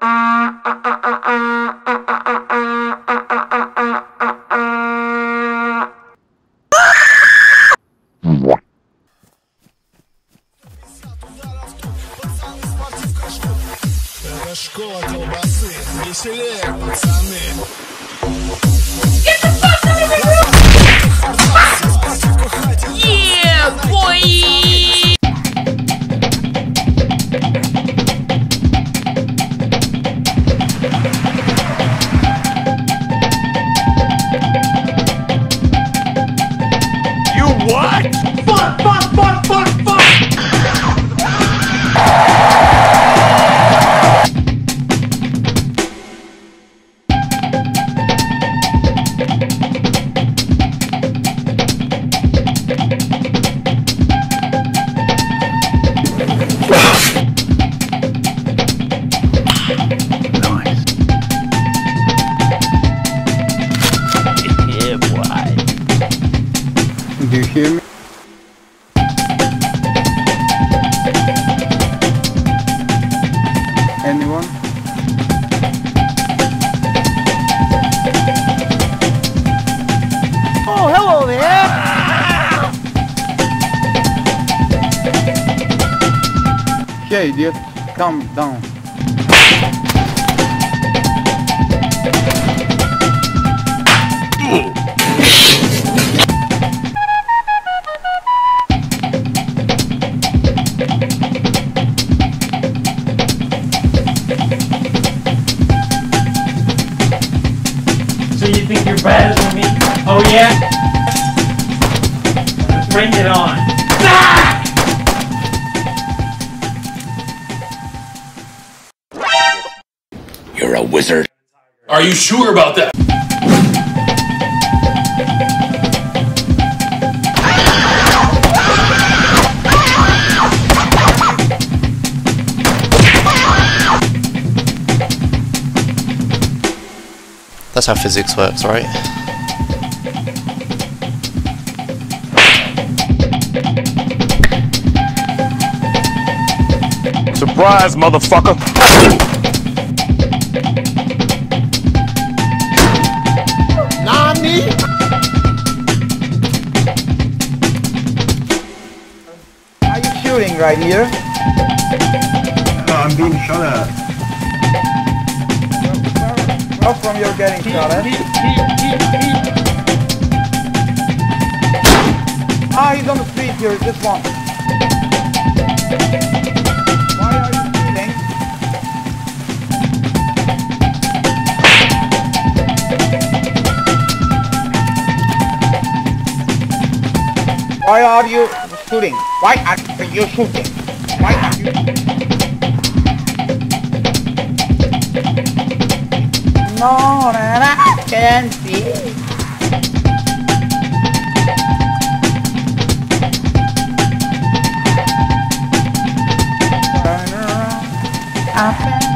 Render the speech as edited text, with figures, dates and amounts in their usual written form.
Это школа колбасы, веселее, пацаны. Yeah, boy! You what? Fuck! Do you hear me? Anyone? Oh, hello there! Hey idiot, calm down. So you think you're better than me? Oh yeah? Bring it on. Ah! You're a wizard. Are you sure about that? That's how physics works, right? Surprise, motherfucker! Nani? Are you shooting right here? No, I'm being shot at. Well, from you're getting shot at. Ah, he's on the street here, just one. Why are you shooting? Why are you shooting? Why are you shooting? Why are you No, that I can see. Turn around.